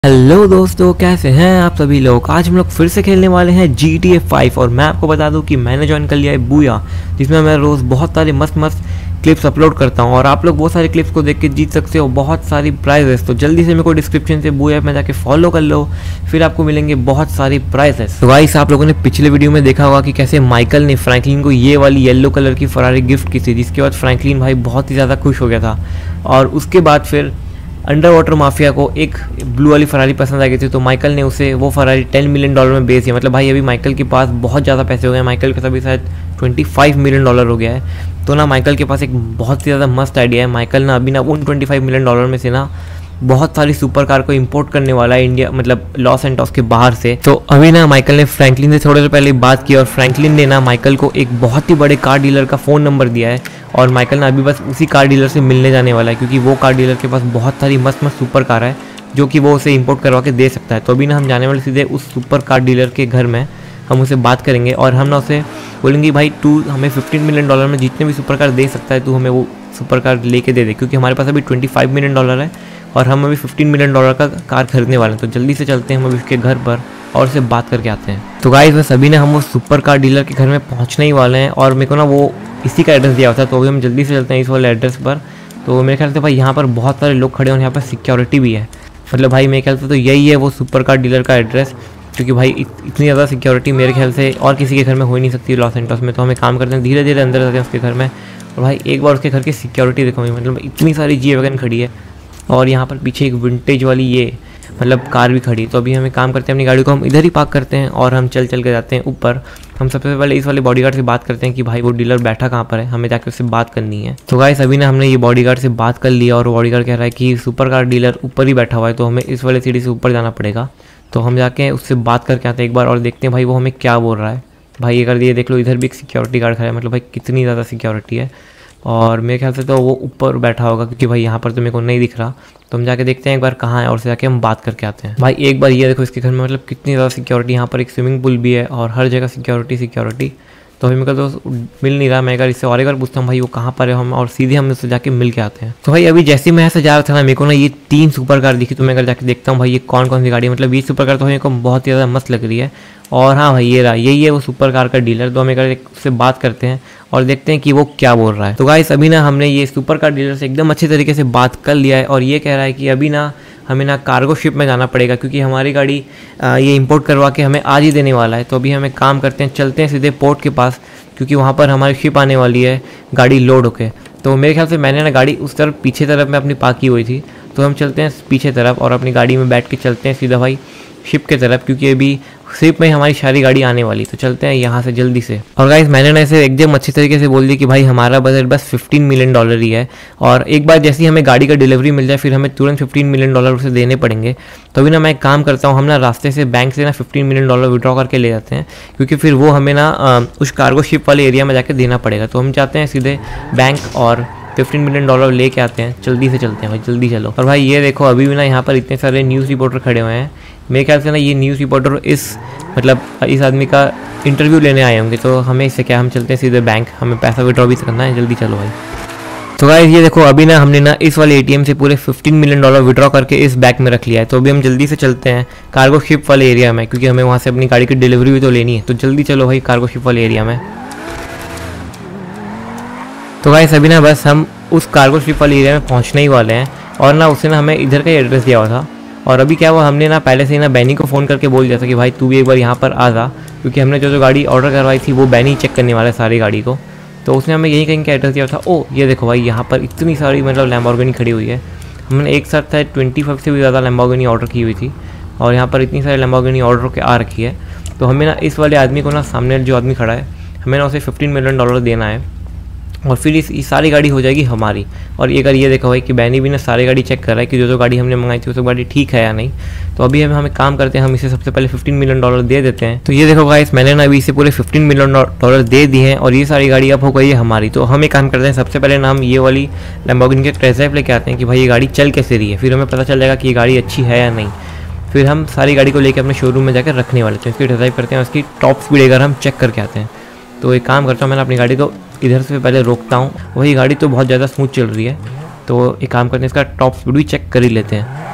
Hello दोस्तों, कैसे हैं आप सभी लोग। आज हम लोग फिर से खेलने वाले हैं GTA 5 और मैं आपको बता दूं कि मैंने ज्वाइन कर लिया है बूया, जिसमें मैं रोज़ बहुत सारे मस्त मस्त क्लिप्स अपलोड करता हूं और आप लोग बहुत सारे क्लिप्स को देख के जीत सकते हो बहुत सारी प्राइजेस। तो जल्दी से मेरे को डिस्क्रिप्शन से बूया में जाके फॉलो कर लो, फिर आपको मिलेंगे बहुत सारी प्राइजेस। तो गाइस, आप लोगों ने पिछले वीडियो में देखा होगा कि कैसे माइकल ने फ्रैंकलिन को ये वाली येलो कलर की फरारी गिफ्ट की थी, जिसके बाद फ्रैंकलिन भाई बहुत ही ज़्यादा खुश हो गया था। और उसके बाद फिर अंडर वाटर माफिया को एक ब्लू वाली फरारी पसंद आ गई थी, तो माइकल ने उसे वो फरारी $10 मिलियन में बेच दिया। मतलब भाई अभी माइकल के पास बहुत ज़्यादा पैसे हो गए। माइकल के अभी शायद $25 मिलियन हो गया है। तो ना माइकल के पास एक बहुत ही ज़्यादा मस्त आइडिया है। माइकल ना अभी ना उन $25 मिलियन में से ना बहुत सारी सुपर कार को इंपोर्ट करने वाला है इंडिया, मतलब लॉस एंटोस के बाहर से। तो अभी ना माइकल ने फ्रैंकलिन से थोड़ी देर पहले बात की और फ्रैंकलिन ने ना माइकल को एक बहुत ही बड़े कार डीलर का फ़ोन नंबर दिया है और माइकल ना अभी बस उसी कार डीलर से मिलने जाने वाला है, क्योंकि वो कार डीलर के पास बहुत सारी मस्त मस्त सुपर कार है जो कि वो उसे इंपोर्ट करवा के दे सकता है। तो अभी ना हम जाने वाले सीधे उस सुपर कार डीलर के घर में, हम उसे बात करेंगे और हम ना उसे बोलेंगे भाई तू हमें $15 मिलियन में जितने भी सुपर कार दे सकता है तू हमें वो सुपर कार लेके दे दे, क्योंकि हमारे पास अभी $25 मिलियन है और हम अभी $15 मिलियन का कार खरीदने वाले हैं। तो जल्दी से चलते हैं हम अभी उसके घर पर और उसे बात करके आते हैं। तो गाइस, बस अभी ना हम वो सुपर कार डीलर के घर में पहुंचने ही वाले हैं और मेरे को ना वो इसी का एड्रेस दिया हुआ था, तो अभी हम जल्दी से चलते हैं इस वाले एड्रेस पर। तो मेरे ख्याल से भाई यहाँ पर बहुत सारे लोग खड़े हैं और यहाँ पर सिक्योरिटी भी है। मतलब भाई मेरे ख्याल से तो यही है वो सुपर कार डीलर का एड्रेस, क्योंकि भाई इतनी ज़्यादा सिक्योरिटी मेरे ख्याल से और किसी के घर में हो ही नहीं सकती लॉस एंटोस में। तो हमें काम करते हैं, धीरे धीरे अंदर जाते हैं उसके घर में। और भाई एक बार उसके घर की सिक्योरिटी देखो, मतलब इतनी सारी जी वैगन खड़ी है और यहाँ पर पीछे एक विंटेज वाली ये मतलब कार भी खड़ी। तो अभी हमें काम करते हैं, अपनी गाड़ी को हम इधर ही पार्क करते हैं और हम चल के जाते हैं ऊपर। हम सबसे पहले इस वाले बॉडीगार्ड से बात करते हैं कि भाई वो डीलर बैठा कहाँ पर है, हमें जाकर उससे बात करनी है। तो गाइस, अभी ना हमने ये बॉडीगार्ड से बात कर लिया और बॉडीगार्ड कह रहा है कि सुपर कार डीलर ऊपर ही बैठा हुआ है, तो हमें इस वाले सीढ़ी से ऊपर जाना पड़ेगा। तो हम जाके उससे बात करके आते हैं एक बार और देखते हैं भाई वो हमें क्या बोल रहा है। भाई ये कर दिए, देख लो इधर भी एक सिक्योरिटी गार्ड खड़ा है। मतलब भाई कितनी ज़्यादा सिक्योरिटी है और मेरे ख्याल से तो वो ऊपर बैठा होगा, क्योंकि भाई यहाँ पर तो मेरे को नहीं दिख रहा। तो हम जाके देखते हैं एक बार कहाँ है और से जाके हम बात करके आते हैं। भाई एक बार ये देखो इसके घर में मतलब कितनी ज़्यादा सिक्योरिटी। यहाँ पर एक स्विमिंग पूल भी है और हर जगह सिक्योरिटी। तो अभी मेरे को तो मिल नहीं रहा। मैं अगर इससे और एक बार पूछता हूँ भाई वो कहाँ पर है हम, और सीधे हम उससे जाके मिल के आते हैं। तो भाई अभी जैसे मैं ऐसे जा रहा था ना, मेरे को ना ये 3 सुपर कार दिखी। तो मैं अगर जाके देखता हूँ भाई ये कौन कौन सी गाड़ी है। मतलब ये सुपर कार तो मेरे को बहुत ही ज़्यादा मस्त लग रही है। और हाँ भाई ये रहा, यही है वो सुपर कार का डीलर। तो हम एक उससे बात करते हैं और देखते हैं कि वो क्या बोल रहा है। तो गाइस, अभी ना हमने ये सुपर कार डीलर से एकदम अच्छे तरीके से बात कर लिया है और ये कह रहा है कि अभी ना हमें ना कार्गो शिप में जाना पड़ेगा, क्योंकि हमारी गाड़ी ये इंपोर्ट करवा के हमें आज ही देने वाला है। तो अभी हमें काम करते हैं, चलते हैं सीधे पोर्ट के पास, क्योंकि वहाँ पर हमारी शिप आने वाली है गाड़ी लोड होके। तो मेरे ख्याल से मैंने ना गाड़ी उस तरफ पीछे तरफ में अपनी पार्क की हुई थी। तो हम चलते हैं पीछे तरफ और अपनी गाड़ी में बैठ के चलते हैं सीधा भाई शिप के तरफ, क्योंकि अभी शिप में हमारी सारी गाड़ी आने वाली। तो चलते हैं यहाँ से जल्दी से। और गाइस, मैंने ना इसे एकदम अच्छी तरीके से बोल दिया कि भाई हमारा बजट बस $15 मिलियन ही है और एक बार जैसे ही हमें गाड़ी का डिलीवरी मिल जाए फिर हमें तुरंत $15 मिलियन उसे देने पड़ेंगे। तो अभी ना मैं एक काम करता हूँ, हम ना रास्ते से बैंक से ना $15 मिलियन विड्रॉ करके ले जाते हैं, क्योंकि फिर वो हमें ना उस कार्गो शिप वाले एरिया में जाकर देना पड़ेगा। तो हम जाते हैं सीधे बैंक और $15 मिलियन लेके आते हैं। जल्दी से चलते हैं भाई, जल्दी चलो। और भाई ये देखो अभी भी ना यहाँ पर इतने सारे न्यूज़ रिपोर्टर खड़े हुए हैं। मेरे ख्याल से ना ये न्यूज़ रिपोर्टर इस आदमी का इंटरव्यू लेने आए होंगे। तो हमें इससे क्या, हम चलते हैं सीधे बैंक, हमें पैसा विड्रॉ भी करना है। जल्दी चलो भाई। तो गाइस ये देखो अभी ना हमने ना इस वाले ATM से पूरे $15 मिलियन विड्रॉ करके इस बैंक में रख लिया है। तो अभी हम जल्दी से चलते हैं कार्गो शिप वाले एरिया में, क्योंकि हमें वहाँ से अपनी गाड़ी की डिलीवरी भी तो लेनी है। तो जल्दी चलो भाई कार्गो शिप वाले एरिया में। तो गाइस अभी ना बस हम उस कार्गो शिप वाले एरिया में पहुंचने ही वाले हैं और ना उसने ना हमें इधर का ही एड्रेस दिया हुआ था। और अभी क्या हुआ, हमने ना पहले से ही ना बैनी को फ़ोन करके बोल दिया था कि भाई तू भी एक बार यहाँ पर आ जा, क्योंकि हमने जो गाड़ी ऑर्डर करवाई थी वो बैनी चेक करने वाला है सारी गाड़ी को। तो उसने हमें यही कहीं का एड्रेस दिया था। ओ ये देखो भाई यहाँ पर इतनी सारी मतलब लैम्बोर्गिनी खड़ी हुई है। हमने एक साथ था 25 से भी ज़्यादा लैम्बोर्गिनी ऑर्डर की हुई थी और यहाँ पर इतनी सारी लैम्बोर्गिनी ऑर्डर के आ रखी है। तो हमें ना इस वाले आदमी को ना, सामने जो आदमी खड़ा है, हमें ना उसे $15 मिलियन देना है और फिर इस सारी गाड़ी हो जाएगी हमारी। और ये अगर ये देखो भाई कि बैनी भी ना सारी गाड़ी चेक कर रहा है कि जो गाड़ी हमने मंगाई थी वो सब गाड़ी ठीक है या नहीं। तो अभी हमें काम करते हैं, हम इसे सबसे पहले $15 मिलियन दे देते हैं। तो ये देखो गाइस, मैंने ना अभी इसे पूरे $15 मिलियन दे दिए हैं और ये सारी गाड़ी अब हो गई है हमारी। तो हम एक काम करते हैं, सबसे पहले ना हम ये वाली लैम्बोर्गिनी के टेस्ट ड्राइव लेके आते हैं कि भाई ये गाड़ी चल कैसे रही है, फिर हमें पता चल जाएगा कि ये गाड़ी अच्छी है या नहीं। फिर हम सारी गाड़ी को लेकर अपने शोरूम में जाकर रखने वाले थे, इसकी टेस्ट ड्राइव करते हैं, उसकी टॉप स्पीड अगर हम चेक करके आते हैं। तो एक काम करता हूँ, मैंने अपनी गाड़ी को इधर से पहले रोकता हूँ। वही गाड़ी तो बहुत ज़्यादा स्मूथ चल रही है, तो एक काम करते हैं, इसका टॉप स्पीड भी चेक कर ही लेते हैं।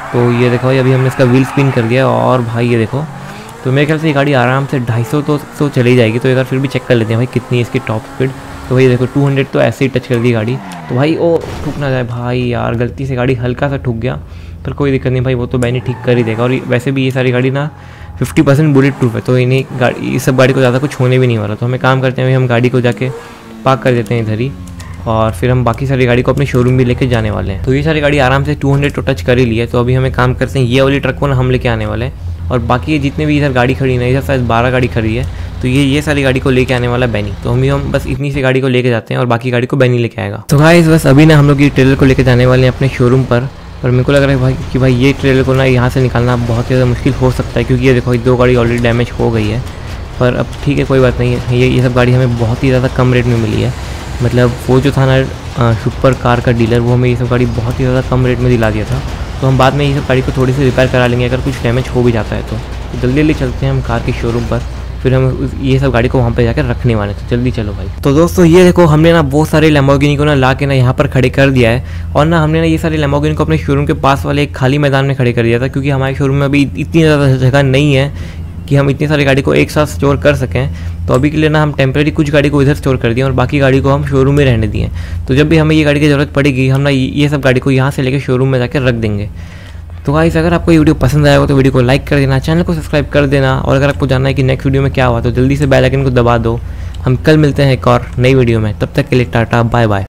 तो ये देखो भाई अभी हमने इसका व्हील स्पिन कर दिया और भाई ये देखो, तो मेरे ख्याल से ये गाड़ी आराम से 250 तो चली जाएगी। तो एक बार फिर भी चेक कर लेते हैं भाई कितनी है इसकी टॉप स्पीड। तो भाई देखो 200 तो ऐसे ही टच कर दी गाड़ी। तो भाई ओ ठुक ना जाए भाई यार, गलती से गाड़ी हल्का सा ठुक गया, पर कोई दिक्कत नहीं भाई, वो तो बैनी ठीक कर ही देगा। और वैसे भी ये सारी गाड़ी ना 50% बुलेट प्रूफ है, तो इन्हें गाड़ी इस सब गाड़ी को ज़्यादा कुछ होने भी नहीं वाला। तो हमें काम करते हैं, हम गाड़ी को जाके पार्क कर देते हैं इधर ही, और फिर हम बाकी सारी गाड़ी को अपने शोरूम भी लेके जाने वाले हैं। तो ये सारी गाड़ी आराम से 200 तो टच कर ही ली है। तो अभी हमें काम करते हैं, ये वाली ट्रक को ना हम लेके आने वाले हैं, और बाकी ये जितने भी इधर गाड़ी खड़ी है, इधर शायद 12 गाड़ी खड़ी है, तो ये सारी गाड़ी को लेके आने वाला बैनी। तो हम बस इतनी सी गाड़ी को लेके जाते हैं और बाकी गाड़ी को बैनी लेके आएगा। तो गाइस बस अभी ना हम लोग ये ट्रेलर को लेके जाने वाले हैं अपने शोरूम पर मेरे को लग रहा है कि भाई ये ट्रेलर को ना यहाँ से निकालना बहुत ज़्यादा मुश्किल हो सकता है, क्योंकि ये देखो 2 गाड़ी ऑलरेडी डैमेज हो गई है। पर अब ठीक है, कोई बात नहीं है, ये सब गाड़ी हमें बहुत ही ज़्यादा कम रेट में मिली है। मतलब वो जो था ना सुपर कार का डीलर, वो हमें ये सब गाड़ी बहुत ही ज़्यादा कम रेट में दिला दिया था। तो हम बाद में ये सब गाड़ी को थोड़ी सी रिपेयर करा लेंगे अगर कुछ डैमेज हो भी जाता है तो जल्दी जल्दी चलते हैं हम कार के शोरूम पर, फिर हम ये सब गाड़ी को वहाँ पे जाकर रखने वाले हैं। तो जल्दी चलो भाई। तो दोस्तों ये देखो हमने ना बहुत सारे लैम्बोर्गिनी को ना ला के ना यहाँ पर खड़े कर दिया है, और ना हमने ना ये सारे लैम्बोर्गिनी को अपने शोरूम के पास वाले एक खाली मैदान में खड़े कर दिया था, क्योंकि हमारे शोरूम में अभी इतनी ज़्यादा जगह नहीं है कि हम इतनी सारी गाड़ी को एक साथ स्टोर कर सकें। तो अभी के लिए ना हम टेम्प्रेरी कुछ गाड़ी को इधर स्टोर कर दिए और बाकी गाड़ी को हम शोरूम में रहने दिए। तो जब भी हमें ये गाड़ी की ज़रूरत पड़ेगी, हम ना ये सब गाड़ी को यहाँ से लेकर शोरूम में जाकर रख देंगे। तो गाइस अगर आपको ये वीडियो पसंद आया हो तो वीडियो को लाइक कर देना, चैनल को सब्सक्राइब कर देना, और अगर आपको जानना है कि नेक्स्ट वीडियो में क्या हुआ तो जल्दी से बेल आइकन को दबा दो। हम कल मिलते हैं एक और नई वीडियो में, तब तक के लिए टाटा बाय बाय।